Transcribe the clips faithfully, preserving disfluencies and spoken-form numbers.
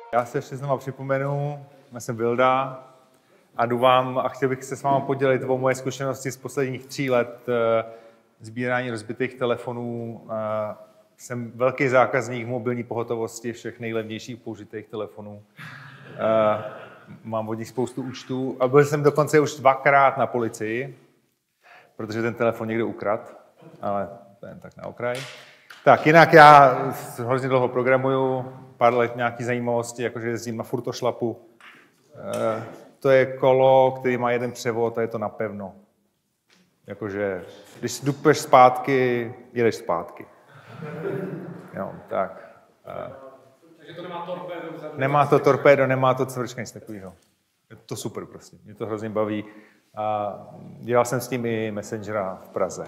Já se ještě znovu připomenu, já jsem Vilda a jdu vám a chtěl bych se s vámi podělit o moje zkušenosti z posledních tří let sbírání rozbitých telefonů. Jsem velký zákazník mobilní pohotovosti všech nejlevnějších použitých telefonů. Mám od nich spoustu účtů a byl jsem dokonce už dvakrát na policii, protože ten telefon někdo ukradl, ale to jen tak na okraj. Tak jinak já hrozně dlouho programuju, pár let nějaký zajímavosti, jakože jezdím na furtošlapu. E, to je kolo, který má jeden převod a je to napevno. Jakože, když dupeš zpátky, jedeš zpátky. Jo, tak. E, Takže to nemá torpédo vzadu? Nemá to torpédo, nemá to cvrčka, nic takového. Je to super prostě, mě to hrozně baví. A dělal jsem s tím i Messengera v Praze.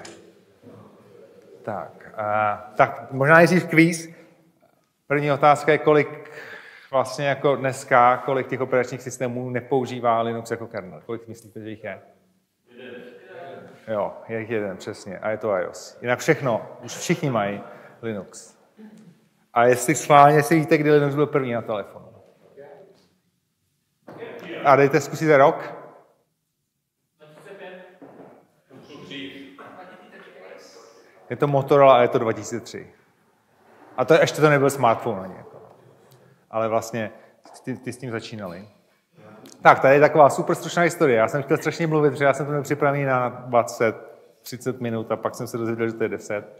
Tak, a, tak možná nejdřív kvíz. První otázka je, kolik vlastně jako dneska, kolik těch operačních systémů nepoužívá Linux jako kernel. Kolik myslíte, že jich je? Jeden. Jo, je jich jeden, přesně. A je to iOS. Jinak všechno, už všichni mají Linux. A jestli schválně, jestli víte, kdy Linux byl první na telefonu. A dejte, zkusíte rok. Je to Motorola a je to dva tisíce tři. A to ještě to nebyl smartphone ani. Jako. Ale vlastně ty, ty s tím začínali. Tak, tady je taková super stručná historie. Já jsem chtěl strašně mluvit, protože já jsem to měl připravený na dvacet třicet minut a pak jsem se dozvěděl, že to je deset.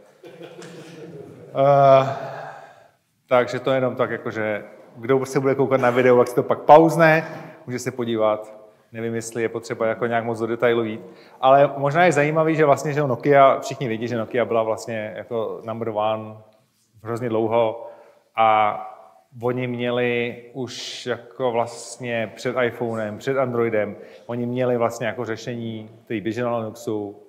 Uh, takže to je jenom tak, jakože kdo se bude koukat na video, jak si to pak pauzne, může se podívat. Nevím, jestli je potřeba jako nějak moc do detailu jít. Ale možná je zajímavý, že vlastně, že Nokia, všichni vědí, že Nokia byla vlastně jako number one hrozně dlouho a oni měli už jako vlastně před iPhonem, před Androidem, oni měli vlastně jako řešení, který běželo na Linuxu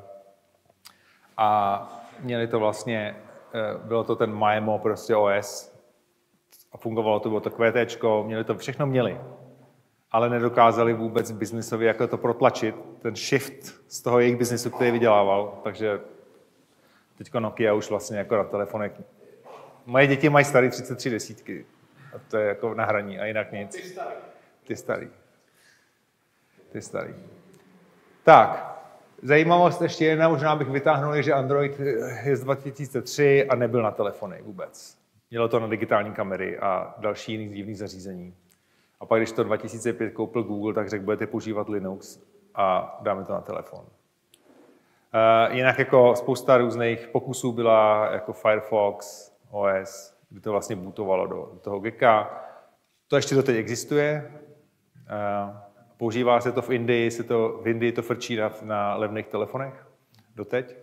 a měli to vlastně, bylo to ten M I M O prostě O S a fungovalo to, bylo to QTčko, měli to, všechno měli. Ale nedokázali vůbec biznisově jako to protlačit, ten shift z toho jejich biznisu, který vydělával. Takže teďko Nokia už vlastně jako na telefonech. Moje děti mají starý třicet tři desítky. A to je jako na hraní a jinak nic. Ty starý. Ty starý. Ty starý. Tak, zajímavost ještě jedna, možná bych vytáhnul, že Android je z dva tisíce tři a nebyl na telefony vůbec. Mělo to na digitální kamery a další jiný divný zařízení. A pak, když to dva tisíce pět koupil Google, tak řekl, budete používat Linux a dáme to na telefon. Uh, jinak jako spousta různých pokusů byla jako Firefox, O S, kdy to vlastně bootovalo do, do toho Gecka. To ještě doteď existuje. Uh, používá se to v Indii, se to, v Indii to frčí na, na levných telefonech doteď.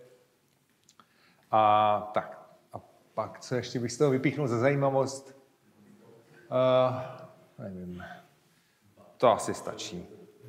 A tak. A pak, co ještě bych z toho vypíchnul za zajímavost? Uh, Nevím. To asi stačí.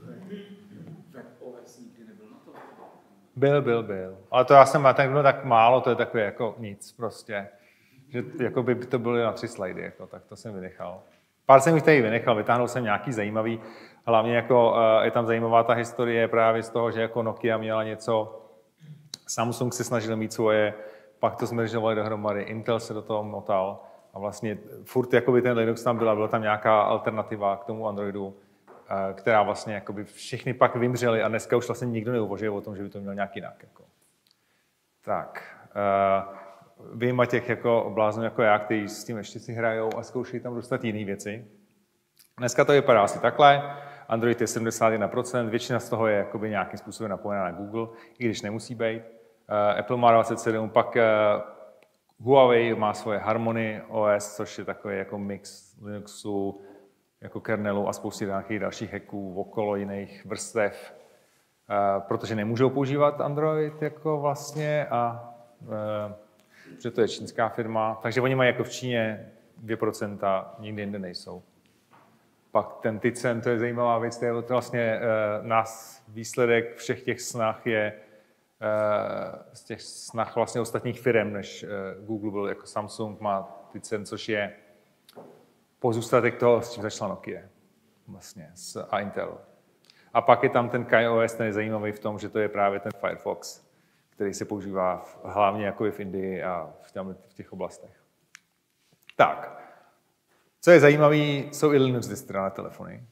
Byl, byl, byl. Ale to já jsem tak bylo tak málo, to je takové jako nic prostě. Že jako by to byly na tři slajdy, jako, tak to jsem vynechal. Pár jsem jich tady vynechal, vytáhnul jsem nějaký zajímavý. Hlavně jako je tam zajímavá ta historie právě z toho, že jako Nokia měla něco, Samsung se snažil mít svoje, pak to zmeržovali dohromady, Intel se do toho motal. A vlastně furt jakoby ten Linux tam byla, byla tam nějaká alternativa k tomu Androidu, která vlastně jakoby všechny pak vymřely a dneska už vlastně nikdo neuvažuje o tom, že by to měl nějak jinak. Jako. Tak, uh, vyjma těch jako bláznů jako já, kteří s tím ještě si hrajou a zkoušejí tam dostat jiné věci. Dneska to vypadá asi takhle. Android je sedmdesát jedna procent, většina z toho je jakoby nějakým způsobem napojená na Google, i když nemusí být. Uh, Apple má dvacet sedm, pak uh, Huawei má svoje Harmony O S, což je takový jako mix Linuxu, jako kernelu a spousty nějakých dalších hacků okolo jiných vrstev, uh, protože nemůžou používat Android jako vlastně a uh, protože to je čínská firma, takže oni mají jako v Číně dvě procenta, nikdy jinde nejsou. Pak ten Tycen, to je zajímavá věc, to je vlastně uh, nás výsledek všech těch snah je z těch snah vlastně ostatních firm, než Google byl, jako Samsung má Tycen, což je pozůstatek toho, s čím začala Nokia vlastně, a Intel. A pak je tam ten KaiOS, ten je zajímavý v tom, že to je právě ten Firefox, který se používá v, hlavně jako v Indii a v, tam, v těch oblastech. Tak, Co je zajímavé, jsou i Linux distry na telefony.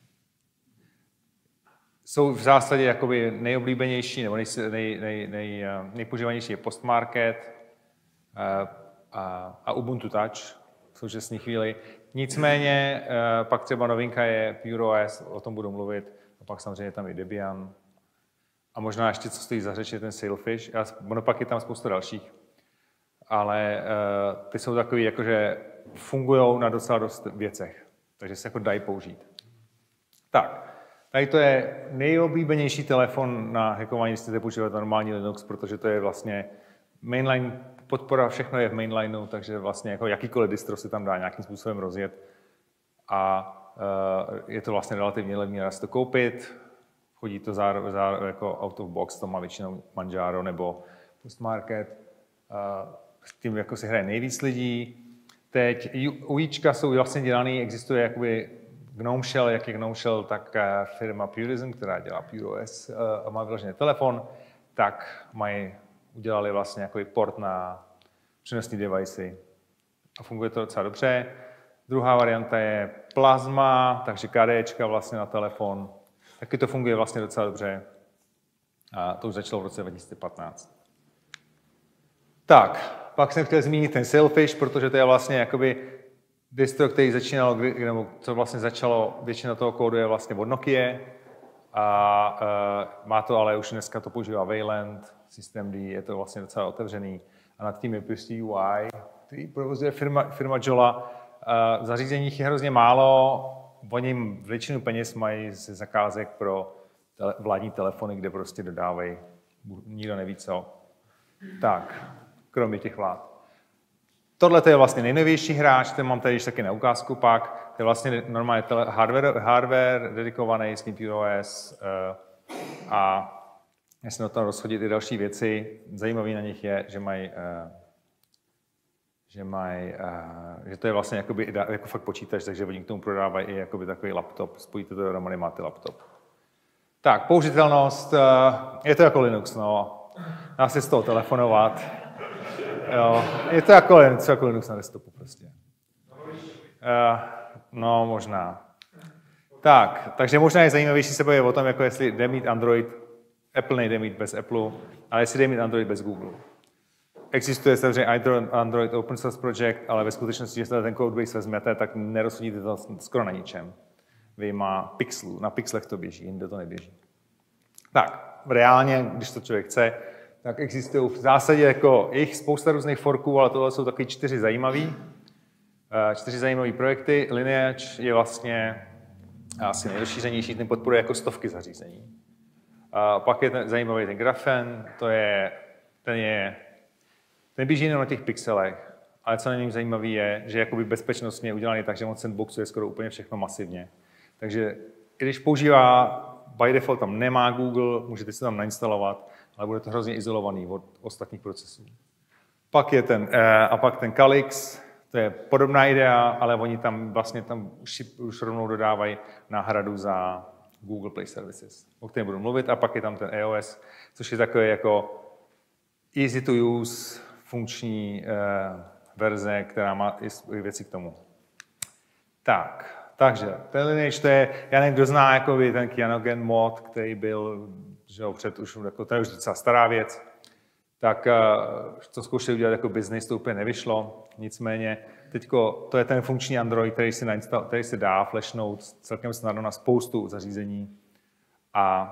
Jsou v zásadě jakoby nejoblíbenější nebo nej, nej, nej, nej, nejpoužívanější je Postmarket a, a, a Ubuntu Touch v současné chvíli. Nicméně pak třeba novinka je PureOS, o tom budu mluvit, a pak samozřejmě tam i Debian. A možná ještě, co stojí za řeč, je ten Sailfish. Ono pak je tam spousta dalších. Ale uh, ty jsou takový, jakože fungují na docela dost věcech. Takže se jako dají použít. Tak, tady to je nejoblíbenější telefon na hackování, když chcete používat normální Linux, protože to je vlastně mainline, podpora, všechno je v mainlineu, takže vlastně jako jakýkoliv distro se tam dá nějakým způsobem rozjet. A uh, je to vlastně relativně levný, dá se to koupit. Chodí to za, za, jako out of box, to má většinou Manjaro nebo Postmarket. Uh, s tím jako si hraje nejvíc lidí. Teď UIčka jsou vlastně dělaný, existuje jakoby Gnome Shell, jak je Gnome Shell, tak firma Purism, která dělá PureOS a má vyložený telefon, tak mají, udělali vlastně jako port na přenosné devicey a funguje to docela dobře. Druhá varianta je Plasma, takže KDEčka vlastně na telefon. Taky to funguje vlastně docela dobře. A to už začalo v roce dva tisíce patnáct. Tak, pak jsem chtěl zmínit ten Sailfish, protože to je vlastně jakoby distro, který začínal, nebo co vlastně začalo, většina toho kódu je vlastně od Nokia. A uh, má to, ale už dneska to používá Wayland, Systemd, je to vlastně docela otevřený. A nad tím je P U I, který provozuje firma, firma Jolla. Uh, zařízení je hrozně málo, oni většinu peněz mají ze zakázek pro tele, vládní telefony, kde prostě dodávají, nikdo neví co. Tak, kromě těch vlád. Tohle je vlastně nejnovější hráč, ten mám tady ještě taky na ukázku pak. To je vlastně normálně tele, hardware, hardware dedikovaný s tím PureOS uh, a já se na tom rozchodit i další věci. Zajímavý na nich je, že mají, uh, že mají, uh, že to je vlastně jakoby, jako fakt počítač, takže oni k tomu prodávají i jakoby takový laptop, spojíte to dohromady, máte laptop. Tak, použitelnost, uh, je to jako Linux, no. Dá se z toho telefonovat. Jo, je to jako Linux, jako Linux na desktopu prostě. Uh, no, možná. Tak, takže možná je zajímavější se bavit o tom, jako jestli jde mít Android, Apple nejde mít bez Apple, ale jestli jde mít Android bez Google. Existuje samozřejmě Android Open Source Project, ale ve skutečnosti, jestli ten codebase vezmete, tak nerozhodíte to skoro na ničem. Vyjma pixelů, na pixlech to běží, jinde to neběží. Tak, reálně, když to člověk chce, tak existují v zásadě jako jich spousta různých forků, ale tohle jsou taky čtyři zajímavý. Čtyři zajímavé projekty. Lineage je vlastně asi nejrozšířenější, ten podporuje jako stovky zařízení. A pak je ten zajímavý ten Graphen, to je, ten je, ten běží jenom na těch pixelech, ale co na něm zajímavý je, že jakoby bezpečnostně je udělaný tak, že on sandboxuje skoro úplně všechno masivně. Takže i když používá, by default tam nemá Google, můžete si tam nainstalovat, ale bude to hrozně izolovaný od ostatních procesů. Pak je ten, a pak ten Calyx, to je podobná idea, ale oni tam vlastně tam už, už rovnou dodávají náhradu za Google Play Services, o kterém budu mluvit, a pak je tam ten E O S, což je takové jako easy to use, funkční eh, verze, která má i věci k tomu. Tak, takže ten Lineage, to je, já nevím, kdo zná jakoby, ten Cyanogen mod, který byl, že jo, před už, jako, to je už docela stará věc, tak to zkoušeli udělat jako business, to úplně nevyšlo. Nicméně, teďko, to je ten funkční Android, který si, nainstall, který si dá flashnout celkem snadno na spoustu zařízení a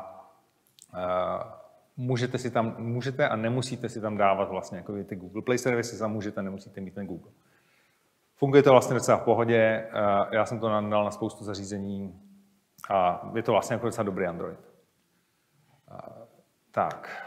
uh, můžete si tam, můžete a nemusíte si tam dávat vlastně jako ty Google Play Services a můžete a nemusíte mít ten Google. Funguje to vlastně docela v pohodě, uh, já jsem to dal na spoustu zařízení a je to vlastně jako docela dobrý Android. Uh, tak.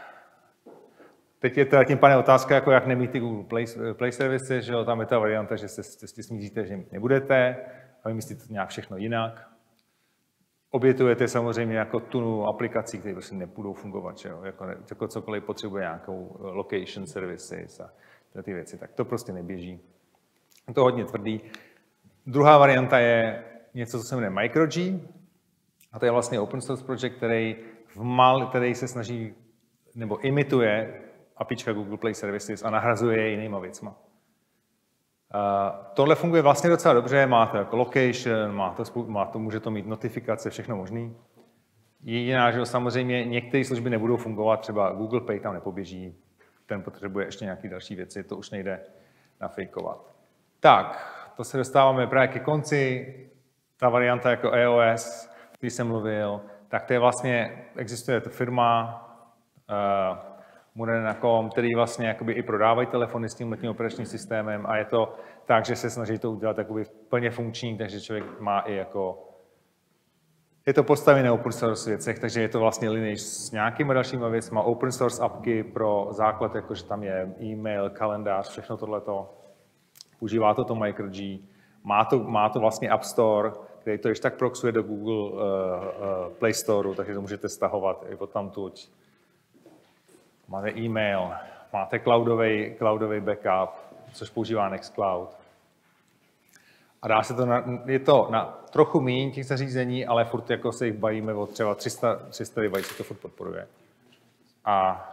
Teď je teda tím pane otázka, jako jak nemít ty Google Play, Play Services, že jo, tam je ta varianta, že se, se smíříte, že mít nebudete a vymyslíte to nějak všechno jinak. Obětujete samozřejmě jako tunu aplikací, které prostě nebudou fungovat, že jo, jako, jako cokoliv potřebuje nějakou location services a ty věci, tak to prostě neběží. Je to hodně tvrdý. Druhá varianta je něco, co se jmenuje MicroG, a to je vlastně open source project, který, v mal, který se snaží nebo imituje apička Google Play Services a nahrazuje je jinýma věcma. tohle funguje vlastně docela dobře, má to jako location, má to, má to, může to mít notifikace, všechno možný. Jediná, že samozřejmě některé služby nebudou fungovat, třeba Google Pay tam nepoběží, ten potřebuje ještě nějaké další věci, to už nejde nafejkovat. Tak, to se dostáváme právě ke konci. Ta varianta jako E O S, který jsem mluvil, tak to je vlastně, existuje to firma uh, Moderna tečka com, který vlastně jakoby i prodávají telefony s tím operačním systémem a je to tak, že se snaží to udělat jakoby plně funkční, takže člověk má i jako je to postavené na open source věcech, takže je to vlastně lineage s nějakými dalšími věcmi. Open source apky pro základ, jakože tam je e-mail, kalendář, všechno tohleto. Užívá to to MicroG. Má to, má to vlastně App Store, který to ještě tak proxuje do Google uh, uh, Play Store, takže to můžete stahovat i odtamtud. Máte e-mail, máte cloudový, cloudový backup, což používá Nextcloud. A dá se to na, je to na trochu méně těch zařízení, ale furt jako se jich bavíme o třeba tři sta, tři sta device, to furt podporuje. A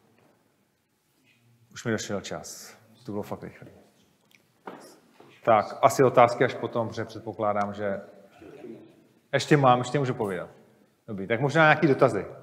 už mi došel čas. To bylo fakt rychlé. Tak, asi otázky až potom, protože předpokládám, že ještě mám, ještě můžu povědět. Dobrý, tak možná nějaký dotazy.